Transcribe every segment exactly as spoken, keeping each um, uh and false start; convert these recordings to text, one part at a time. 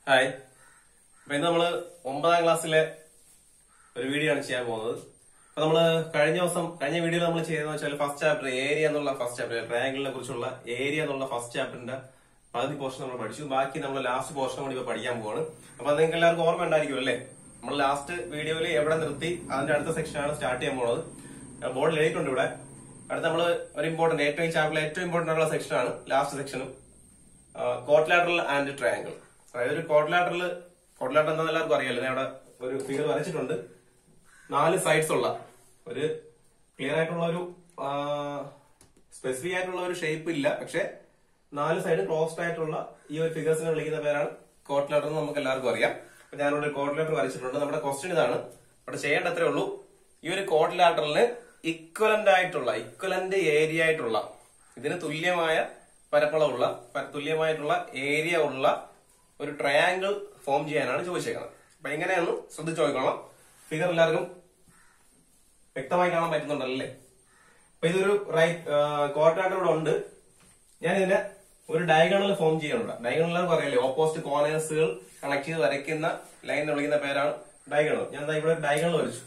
Hi. അപ്പൊ ഇന്ന് നമ്മള് ഒമ്പതാം ക്ലാസ്സിലെ ഒരു വീഡിയോ ആണ് ചെയ്യാൻ പോകുന്നത്. അപ്പൊ നമ്മള് കഴിഞ്ഞ ദിവസം കഴിഞ്ഞ വീഡിയോയിൽ നമ്മൾ ചെയ്തതെന്ന് വെച്ചാൽ ഫസ്റ്റ് ചാപ്റ്റർ ഏരിയ എന്നുള്ള ഫസ്റ്റ് ചാപ്റ്റർ ട്രയാങ്കിളിനെ കുറിച്ചുള്ള ഏരിയ എന്നുള്ള ഫസ്റ്റ് ചാപ്റ്ററിന്റെ പകുതി പോർഷൻ നമ്മൾ പഠിച്ചു. ബാക്കി നമ്മൾ ലാസ്റ്റ് പോർഷൻ കൂടി ഇപ്പൊ പഠിക്കാൻ പോവാണ്. അപ്പൊ നിങ്ങൾക്ക് എല്ലാവർക്കും ഓർമ്മ ഉണ്ടായിരിക്കും അല്ലേ? നമ്മൾ ലാസ്റ്റ് വീഡിയോയിൽ എവിടെ നിർത്തി അതിന്റെ അടുത്ത സെക്ഷനാണ് സ്റ്റാർട്ട് ചെയ്യാൻ പോകുന്നത്. ബോർഡിൽ എഴുതിയിട്ടുണ്ട് ഇവിടെ. അടുത്ത നമ്മൾ ഒരു ഇമ്പോർട്ടന്റ് ഏറ്റവും ചാപ്റ്ററിലെ ഏറ്റവും ഇമ്പോർട്ടന്റ് ആയിട്ടുള്ള സെക്ഷനാണ് ലാസ്റ്റ് സെക്ഷനും കോട്ട്ലാറ്ററൽ ആൻഡ് ട്രയാങ്കിൾ. അതായത് ഒരു കോട്ട്ലാറ്ററൽ കോട്ട്ലാറ്റർ എന്താണെന്ന് എല്ലാവർക്കും അറിയാലോ. ഞാൻ അവിടെ ഒരു ഫിഗർ വരച്ചിട്ടുണ്ട്. നാല് സൈഡ്സ് ഉള്ള ഒരു ക്ലിയർ ആയിട്ടുള്ള ഒരു സ്പെസിഫിക് ആയിട്ടുള്ള ഒരു ഷേപ്പ് ഇല്ല, പക്ഷെ നാല് സൈഡ് ക്ലോസ്ഡ് ആയിട്ടുള്ള ഈ ഒരു ഫിഗേഴ്സിനെ വിളിക്കുന്ന പേരാണ് കോട്ട്ലാറ്റർ എന്ന് നമുക്ക് എല്ലാവർക്കും അറിയാം. അപ്പൊ ഞാനിവിടെ കോട്ട്ലാറ്റർ വരച്ചിട്ടുണ്ട്. നമ്മുടെ ക്വസ്റ്റ്യൻ ഇതാണ്. അവിടെ ചെയ്യേണ്ട അത്രേ ഉള്ളൂ. ഈ ഒരു കോട്ട്ലാറ്ററിന് ഇക്വലന്റ് ആയിട്ടുള്ള ഇക്വലന്റ് ഏരിയ ആയിട്ടുള്ള ഇതിന് തുല്യമായ പരപ്പളവുള്ള തുല്യമായിട്ടുള്ള ഏരിയ ഉള്ള ഒരു ട്രയാങ്കിൾ ഫോം ചെയ്യാനാണ് ചോദിച്ചേക്കുന്നത്. അപ്പൊ എങ്ങനെയാന്ന് ശ്രദ്ധിച്ചു നോക്കണം. ഫിഗർ എല്ലാവർക്കും വ്യക്തമായി കാണാൻ പറ്റുന്നുണ്ടല്ലേ? അപ്പൊ ഇതൊരു റൈറ്റ് കോട്ട്ലാറ്റർ ഇവിടെ ഉണ്ട്. ഞാൻ ഇതിന്റെ ഒരു ഡയഗണൽ ഫോം ചെയ്യാനുണ്ട്. ഡയഗണൽ എല്ലാവർക്കും അറിയാലേ, ഓപ്പോസിറ്റ് കോർണേഴ്സുകൾ കണക്ട് ചെയ്ത് വരയ്ക്കുന്ന ലൈൻ വിളിക്കുന്ന പേരാണ് ഡയഗണൽ. ഞാൻ ഇവിടെ ഒരു ഡയഗണൽ വരച്ചു.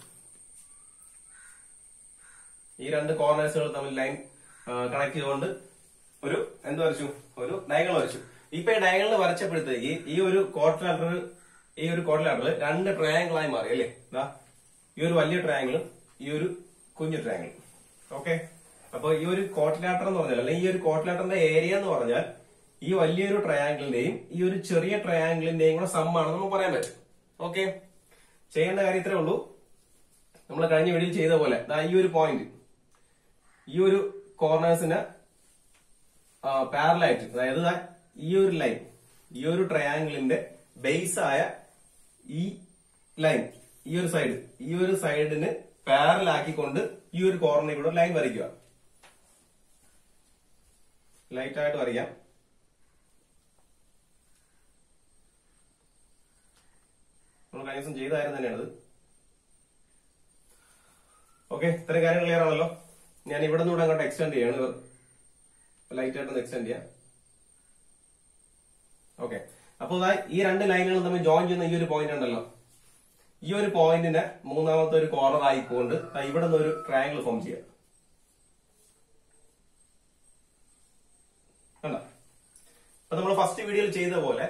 ഈ രണ്ട് കോർണേഴ്സുകൾ തമ്മിൽ ലൈൻ കണക്ട് ചെയ്തുകൊണ്ട് ഒരു എന്ത് വരച്ചു? ഒരു ഡയഗണൽ വരച്ചു. ഇപ്പൊ ഈ ഡയഗണൽ വരച്ചപ്പോഴത്തേക്ക് ഈ ഒരു കോട്ട്ലാറ്റർ ഈ ഒരു കോട്ട്ലാറ്റർ രണ്ട് ട്രയാങ്കിൾ ആയി മാറി അല്ലേ? ഇതാ ഈ ഒരു വലിയ ട്രയാങ്കിളും ഈ ഒരു കുഞ്ഞു ട്രയാങ്കിളും. ഓക്കെ, അപ്പൊ ഈ ഒരു കോട്ട്ലാറ്റർ എന്ന് പറഞ്ഞാൽ അല്ലെങ്കിൽ ഈ ഒരു കോട്ട്ലാറ്ററിന്റെ ഏരിയ എന്ന് പറഞ്ഞാൽ ഈ വലിയൊരു ട്രയാങ്കിളിന്റെയും ഈ ഒരു ചെറിയ ട്രയാങ്കിളിന്റെയും കൂടെ സമ്മാണെന്ന് നമുക്ക് പറയാൻ പറ്റും. ഓക്കെ, ചെയ്യേണ്ട കാര്യം ഇത്രേ ഉള്ളൂ. നമ്മൾ കഴിഞ്ഞ വീഡിയോയിൽ ചെയ്ത പോലെ ഈ ഒരു പോയിന്റ് ഈ ഒരു കോർണേഴ്സിന് പാരലായിട്ട്, അതായത് ഈ ഒരു ലൈൻ ഈ ഒരു ട്രയാങ്കിളിന്റെ ബേസ് ആയ ഈ ലൈൻ ഈ ഒരു സൈഡ് ഈ ഒരു സൈഡിന് പാരലാക്കിക്കൊണ്ട് ഈ ഒരു കോർണറിൽ കൂടെ ലൈൻ വരയ്ക്കുക. ലൈറ്റ് ആയിട്ട് വരയ്ക്കാം. നമ്മൾ കഴിഞ്ഞ ദിവസം ചെയ്തായിരുന്നു തന്നെയാണത്. ഓക്കെ, ഇത്രയും കാര്യങ്ങൾ ക്ലിയർ ആണല്ലോ. ഞാൻ ഇവിടെ നിന്ന് അങ്ങോട്ട് എക്സ്റ്റെൻഡ് ചെയ്യാണ്. ലൈറ്റ് ആയിട്ടൊന്ന് എക്സ്റ്റെൻഡ് ചെയ്യാം. ഓക്കെ, അപ്പൊ ഈ രണ്ട് ലൈനുകൾ തമ്മിൽ ജോയിൻ ചെയ്യുന്ന ഈ ഒരു പോയിന്റ് ഉണ്ടല്ലോ, ഈ ഒരു പോയിന്റിന് മൂന്നാമത്തെ ഒരു കോർണർ ആയിക്കൊണ്ട് ഇവിടെ നിന്ന് ഒരു ട്രയാങ്കിൾ ഫോം ചെയ്യാം. കണ്ട, അപ്പൊ നമ്മൾ ഫസ്റ്റ് വീഡിയോയിൽ ചെയ്ത പോലെ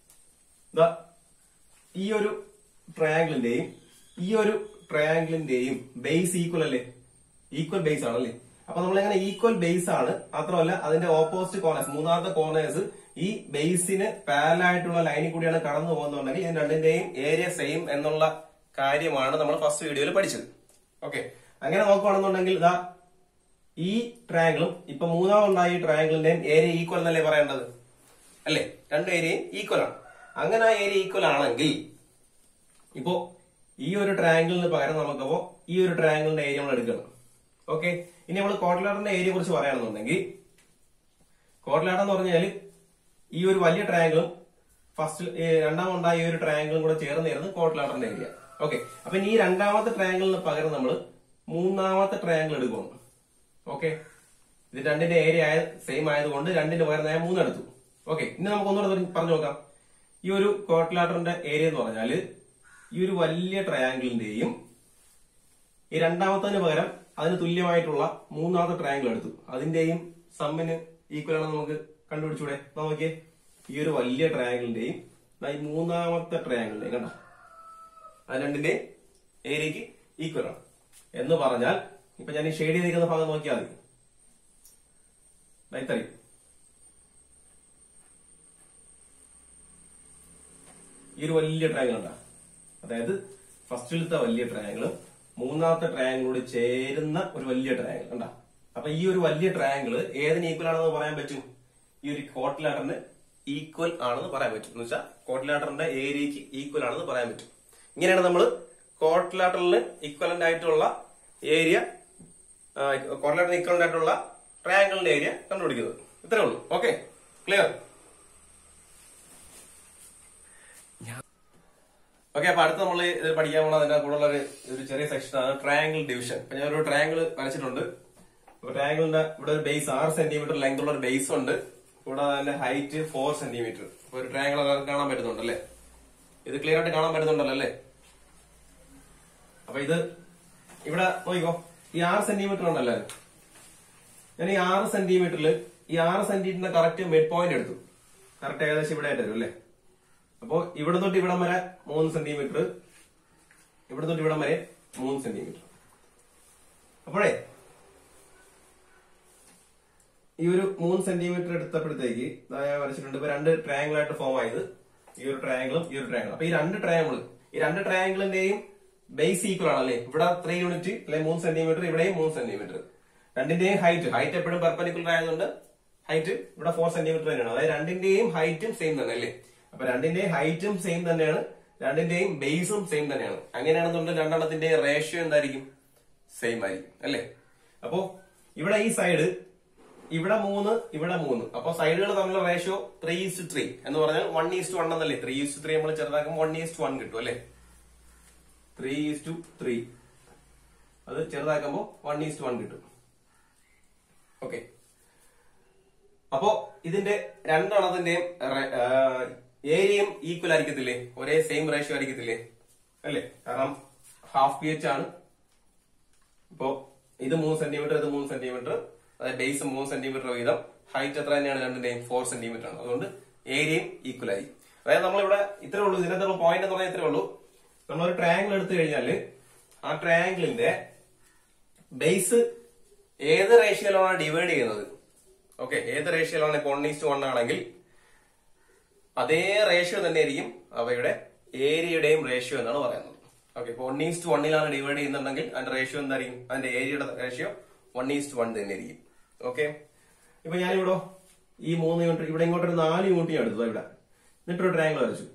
ഈ ഒരു ട്രയാങ്കിളിന്റെയും ഈ ഒരു ട്രയാങ്കിളിന്റെയും ബേസ് ഈക്വൽ അല്ലേ? ഈക്വൽ ബേസ് ആണല്ലേ? അപ്പൊ നമ്മളെങ്ങനെ ഈക്വൽ ബേസ് ആണ്, മാത്രമല്ല അതിന്റെ ഓപ്പോസിറ്റ് കോർണേഴ്സ് മൂന്നാമത്തെ കോർണേഴ്സ് ഈ ബേസിന് പാരലായിട്ടുള്ള ലൈനിൽ കൂടിയാണ് കടന്നു പോകുന്നുണ്ടെങ്കിൽ ഇത് രണ്ടിന്റെയും ഏരിയ സെയിം എന്നുള്ള കാര്യമാണ് നമ്മൾ ഫസ്റ്റ് വീഡിയോയിൽ പഠിച്ചത്. ഓക്കെ, അങ്ങനെ നോക്കുകയാണെന്നുണ്ടെങ്കിൽ ഇതാ ഈ ട്രയാങ്കിളും ഇപ്പൊ മൂന്നാമുണ്ടായ ഈ ട്രയാങ്കിളിന്റെയും ഏരിയ ഈക്വൽ എന്നല്ലേ പറയേണ്ടത് അല്ലേ? രണ്ട് ഏരിയയും ഈക്വൽ ആണ്. അങ്ങനെ ആ ഏരിയ ഈക്വൽ ആണെങ്കിൽ ഇപ്പോ ഈ ഒരു ട്രയാങ്കിളിന് പകരം നമുക്കപ്പോ ഈ ഒരു ട്രയാങ്കിളിന്റെ ഏരിയ നമ്മൾ എടുക്കണം. ഓക്കെ, ഇനി നമ്മൾ കോട്ട്ലാറ്ററിന്റെ ഏരിയയെ കുറിച്ച് പറയുകയാണെന്നുണ്ടെങ്കിൽ കോട്ട്ലാറ്റർ എന്ന് പറഞ്ഞാൽ ഈ ഒരു വലിയ ട്രയാങ്കിളും ഫസ്റ്റ് രണ്ടാമുണ്ടായ ഈ ഒരു ട്രയാങ്കിളും കൂടെ ചേർന്നായിരുന്നു കോട്ട്ലാറ്ററിന്റെ ഏരിയ. ഓക്കെ, അപ്പൊ ഇനി ഈ രണ്ടാമത്തെ ട്രയാങ്കിളിന് പകരം നമ്മൾ മൂന്നാമത്തെ ട്രയാങ്കിൾ എടുക്കണം. ഓക്കെ, ഇത് രണ്ടിന്റെ ഏരിയ സെയിം ആയതുകൊണ്ട് രണ്ടിന്റെ പകരം ഞാൻ മൂന്നെടുത്തു. ഓക്കെ, ഇനി നമുക്ക് ഒന്നുകൂടെ പറഞ്ഞു നോക്കാം. ഈ ഒരു കോട്ട്ലാറ്ററിന്റെ ഏരിയ എന്ന് പറഞ്ഞാല് ഈ ഒരു വലിയ ട്രയാങ്കിളിന്റെയും ഈ രണ്ടാമത്തതിന് പകരം അതിന് തുല്യമായിട്ടുള്ള മൂന്നാമത്തെ ട്രയാങ്കിൾ എടുത്തു. അതിന്റെയും സമ്മിന് ഈക്വൽ ആണെന്ന് നമുക്ക് കണ്ടുപിടിച്ചൂടെ? നോക്കിയേ, ഈ ഒരു വലിയ ട്രയാങ്കിളിന്റെയും ഈ മൂന്നാമത്തെ ട്രയാങ്കിളിന്റെയും കണ്ടോ, അത് രണ്ടിന്റെയും ഏരിയക്ക് ഈക്വൽ ആണ് എന്ന് പറഞ്ഞാൽ ഇപ്പൊ ഞാൻ ഈ ഷെയ്ഡ് ചെയ്തിരിക്കുന്ന ഭാഗം നോക്കിയാൽ മതി. ഇത്രയും ഈ ഒരു വലിയ ട്രയാങ്കിൾ ഉണ്ടാ, അതായത് ഫസ്റ്റിലത്തെ വലിയ ട്രയാങ്കിളും മൂന്നാമത്തെ ട്രയാങ്കിളോട് ചേരുന്ന ഒരു വലിയ ട്രയാങ്കിൾ കണ്ടാ. അപ്പൊ ഈ ഒരു വലിയ ട്രയാങ്കിൾ ഏതിന് ഈക്വൽ ആണെന്ന് പറയാൻ പറ്റും? ഈ ഒരു കോട്ട്ലാറ്ററിന് ഈക്വൽ ആണെന്ന് പറയാൻ പറ്റും. എന്ന് വെച്ചാൽ കോട്ട്ലാറ്ററിന്റെ ഏരിയക്ക് ഈക്വൽ ആണെന്ന് പറയാൻ പറ്റും. ഇങ്ങനെയാണ് നമ്മൾ കോട്ട്ലാറ്ററിന് ഈക്വലന്റ് ആയിട്ടുള്ള ഏരിയ കോട്ട്ലാറ്ററിന് ഈക്വലന്റ് ആയിട്ടുള്ള ട്രയാങ്കിളിന്റെ ഏരിയ കണ്ടുപിടിക്കുന്നത്. ഇത്രേ ഉള്ളൂ. Okay, clear? ഓക്കെ, അപ്പൊ അടുത്ത് നമ്മൾ ഇത് പഠിക്കാൻ പോണ അതിന്റെ കൂടെ ഉള്ള ഒരു ചെറിയ സെക്ഷനാണ് ട്രയാങ്കിൾ ഡിവിഷൻ. അപ്പൊ ഞാൻ ഒരു ട്രയാങ്കിൾ വരച്ചിട്ടുണ്ട്. അപ്പൊ ട്രയാങ്കിളിന്റെ ഇവിടെ ഒരു ബേസ് ആറ് സെന്റിമീറ്റർ ലെങ്ത് ഉള്ള ഒരു ബേസ് ഉണ്ട്. കൂടാതെ അതിന്റെ ഹൈറ്റ് ഫോർ സെന്റിമീറ്റർ. ഒരു ട്രയാങ്കിൾ കാണാൻ പറ്റുന്നുണ്ട് അല്ലെ? ഇത് ക്ലിയർ ആയിട്ട് കാണാൻ പറ്റുന്നുണ്ടല്ലോ അല്ലേ? അപ്പൊ ഇത് ഇവിടെ നോക്കിക്കോ, ഈ ആറ് സെന്റിമീറ്റർ ഉണ്ടല്ലോ. ഞാൻ ഈ ആറ് സെന്റിമീറ്ററിൽ ഈ ആറ് സെന്റിമീറ്ററിന്റെ കറക്റ്റ് മിഡ് പോയിന്റ് എടുത്തു. കറക്റ്റ് ഏകദേശം ഇവിടെ ആയിട്ട് വരും അല്ലേ? അപ്പോ ഇവിടെ തൊട്ട് ഇവിടം വരെ മൂന്ന് സെന്റിമീറ്റർ, ഇവിടെ തൊട്ട് ഇവിടം വരെ മൂന്ന് സെന്റിമീറ്റർ. അപ്പോഴേ ഈ ഒരു മൂന്ന് സെന്റിമീറ്റർ എടുത്തപ്പോഴത്തേക്ക് ഞാൻ വരച്ചിട്ടുണ്ട്. ഇപ്പൊ രണ്ട് ട്രയാങ്കിൾ ആയിട്ട് ഫോം ആയത്, ഈ ഒരു ട്രയാങ്കിളും ഈ ഒരു ട്രയാങ്കിളും. അപ്പൊ ഈ രണ്ട് ട്രയാങ്കിൾ ഈ രണ്ട് ട്രയാങ്കിളിന്റെയും ബേസ് ഈക്വൽ ആണല്ലേ? ഇവിടെ ത്രീ യൂണിറ്റ് അല്ലെ മൂന്ന് സെന്റിമീറ്റർ, ഇവിടെയും മൂന്ന് സെന്റിമീറ്റർ. രണ്ടിന്റെയും ഹൈറ്റ് ഹൈറ്റ് എപ്പോഴും പെർപെൻഡിക്കുലർ ആയതുകൊണ്ട് ഹൈറ്റ് ഇവിടെ ഫോർ സെന്റിമീറ്റർ തന്നെയാണ്. അതായത് രണ്ടിന്റെയും ഹൈറ്റും സെയിം തന്നെ അല്ലേ? അപ്പൊ രണ്ടിന്റെയും ഹൈറ്റും സെയിം തന്നെയാണ്, രണ്ടിന്റെയും ബേസും സെയിം തന്നെയാണ്. അങ്ങനെയാണെന്നുണ്ടെങ്കിൽ രണ്ടെണ്ണത്തിന്റെ റേഷ്യോ എന്തായിരിക്കും? സെയിം ആയിരിക്കും അല്ലേ? അപ്പോ ഇവിടെ ഈ സൈഡ് ഇവിടെ മൂന്ന്, ഇവിടെ മൂന്ന്. അപ്പൊ സൈഡുകൾ തമ്മിലുള്ള റേഷ്യോ ത്രീ ഈസ്റ്റ് ത്രീ എന്ന് പറഞ്ഞാൽ വൺ ഈസ്റ്റ് വൺ എന്നല്ലേ? ത്രീ ഈസ്റ്റ് ത്രീ നമ്മൾ ചെറുതാക്കുമ്പോൾ വൺ ഈസ്റ്റ് വൺ കിട്ടും അല്ലേ? ത്രീ ഈസ്റ്റ് ത്രീ അത് ചെറുതാക്കുമ്പോൾ വൺ ഈസ്റ്റ് വൺ കിട്ടും. ഓക്കെ, അപ്പോ ഇതിന്റെ രണ്ടെണ്ണത്തിന്റെയും ഏരിയയും ഈക്വൽ ആയിരിക്കത്തില്ലേ? ഒരേ സെയിം റേഷ്യോ ആയിരിക്കത്തില്ലേ അല്ലേ? കാരണം ഹാഫ് പി എച്ച് ആണ്. ഇപ്പോ ഇത് മൂന്ന് സെന്റിമീറ്റർ, ഇത് മൂന്ന് സെന്റിമീറ്റർ, അതായത് ബേസ് മൂന്ന് സെന്റിമീറ്റർ വീതം, ഹൈറ്റ് എത്ര തന്നെയാണ് രണ്ടിന്റെയും? ഫോർ സെന്റിമീറ്റർ ആണ്. അതുകൊണ്ട് ഏരിയയും ഈക്വൽ ആയി. അതായത് നമ്മളിവിടെ ഇത്രേ ഉള്ളൂ, ഇതിനകത്തുള്ള പോയിന്റ് എന്ന് പറഞ്ഞാൽ ഇത്രേ ഉള്ളൂ. നമ്മളൊരു ട്രയാങ്കിൾ എടുത്തു കഴിഞ്ഞാല് ആ ട്രയാങ്കിളിന്റെ ബേസ് ഏത് റേഷ്യോയിലാണ് ഡിവൈഡ് ചെയ്യുന്നത്? ഓക്കെ, ഏത് റേഷ്യോയിലാണ്? ഇപ്പൊ വൺ ഈസ്റ്റ് വൺ ആണെങ്കിൽ അതേ റേഷ്യോ തന്നെ ആയിരിക്കും അവയുടെ ഏരിയയുടെയും റേഷ്യോ എന്നാണ് പറയുന്നത്. ഓക്കെ, ഇപ്പൊ വൺ ഈസ്റ്റ് വണ്ണിലാണ് ഡിവൈഡ് ചെയ്യുന്നുണ്ടെങ്കിൽ അതിന്റെ റേഷ്യോ എന്തായിരിക്കും? അതിന്റെ ഏരിയയുടെ റേഷ്യോ വൺ ഈസ്റ്റ് വൺ തന്നെ ആയിരിക്കും. ഓക്കെ, ഇപ്പൊ ഞാനിവിടെ ഈ മൂന്ന് യൂണിറ്റ്, ഇവിടെ ഇങ്ങോട്ടൊരു നാല് യൂണിറ്റ് ഞാൻ എടുത്തു ഇവിടെ, എന്നിട്ടൊരു ട്രയാങ്കിൾ വരച്ചു.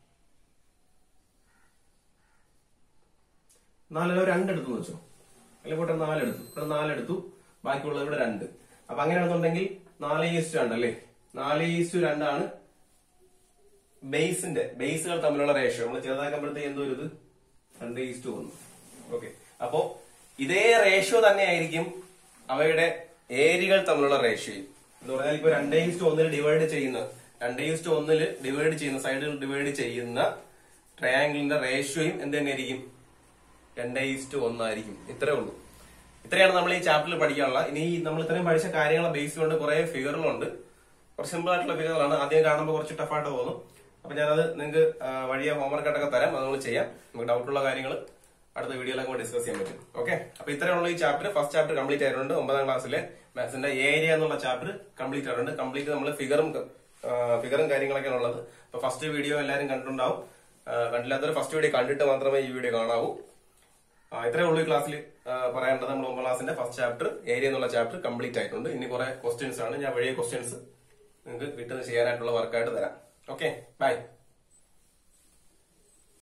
നാലോ രണ്ടെടുത്തു വെച്ചോ, അല്ലെങ്കിൽ ഇവിടെ നാലെടുത്തു, ഇവിടെ നാലെടുത്തു, ബാക്കിയുള്ളത് ഇവിടെ രണ്ട്. അപ്പൊ അങ്ങനെയാണെന്നുണ്ടെങ്കിൽ നാല് ഈസ്റ്റ് രണ്ട് അല്ലേ? നാല് ഈസ്റ്റ് രണ്ടാണ് ബേസിന്റെ ബേസുകൾ തമ്മിലുള്ള റേഷ്യോ. നമ്മൾ ചെറുതാക്കുമ്പോഴത്തേക്ക് എന്തോ ഇത് രണ്ട് ഈസ്റ്റ് ഒന്ന്. ഓക്കെ, അപ്പോ ഇതേ റേഷ്യോ തന്നെ ആയിരിക്കും അവയുടെ ഏരിയകൾ തമ്മിലുള്ള റേഷ്യോ എന്ന് പറഞ്ഞാൽ ഇപ്പൊ രണ്ടേ ഈസ്റ്റ് ഒന്നിൽ ഡിവൈഡ് ചെയ്യുന്ന രണ്ടേ ഈസ്റ്റ് ഒന്നില് ഡിവൈഡ് ചെയ്യുന്ന സൈഡുകൾ ഡിവൈഡ് ചെയ്യുന്ന ട്രയാങ്കിളിന്റെ റേഷ്യോയും എന്ത് തന്നെ ആയിരിക്കും? രണ്ടേ ഈസ്റ്റ് ഒന്നായിരിക്കും. ഇത്രേ ഉള്ളൂ. ഇത്രയാണ് നമ്മൾ ഈ ചാപ്റ്ററിൽ പഠിക്കാനുള്ള. ഇനി നമ്മൾ ഇത്രയും പഠിച്ച കാര്യങ്ങളെ ബേസ് കൊണ്ട് കുറെ ഫിഗറുകളുണ്ട്. കുറച്ച് സിമ്പിൾ ആയിട്ടുള്ള ഫിഗറുകളാണ്. ആദ്യം കാണുമ്പോൾ കുറച്ച് ടഫായിട്ട് തോന്നും. അപ്പൊ ഞാനത് നിങ്ങൾക്ക് വഴിയെ ഹോംവർക്ക് ആയിട്ടൊക്കെ തരാം, അത് നമ്മൾ ചെയ്യാം. നമുക്ക് ഡൗട്ടുള്ള കാര്യങ്ങൾ അടുത്ത വീഡിയോയിലൊക്കെ ഡിസ്കസ് ചെയ്യാൻ പറ്റും. ഓക്കെ, അപ്പൊ ഇത്രയുള്ള ഈ ചാപ്റ്റർ ഫസ്റ്റ് ചാപ്റ്റർ കംപ്ലീറ്റ് ആയിട്ടുണ്ട്. ഒമ്പതാം ക്ലാസ്സിലെ മാത്സിന്റെ ഏരിയ എന്നുള്ള ചാപ്റ്റർ കംപ്ലീറ്റ് ആയിട്ടുണ്ട്. കംപ്ലീറ്റ് നമ്മൾ ഫിഗറും ഫിഗറും കാര്യങ്ങളൊക്കെയാണ് ഉള്ളത്. അപ്പൊ ഫസ്റ്റ് വീഡിയോ എല്ലാവരും കണ്ടിട്ടുണ്ടാവും. കണ്ടില്ലാത്തവർ ഫസ്റ്റ് വീഡിയോ കണ്ടിട്ട് മാത്രമേ ഈ വീഡിയോ കാണാവൂ. ഇത്രേ ഉള്ളൂ ഈ ക്ലാസ്സിൽ പറയേണ്ടത്. നമ്മൾ ഒമ്പതാം ക്ലാസ്സിന്റെ ഫസ്റ്റ് ചാപ്റ്റർ ഏരിയ എന്നുള്ള ചാപ്റ്റർ കംപ്ലീറ്റ് ആയിട്ടുണ്ട്. ഇനി കുറെ ക്വസ്റ്റ്യൻസ് ആണ്. ഞാൻ വഴിയെ ക്വസ്റ്റ്യൻസ് നിങ്ങൾക്ക് വീട്ടിൽ നിന്ന് ചെയ്യാനായിട്ടുള്ള വർക്കായിട്ട് തരാം. Okay, by.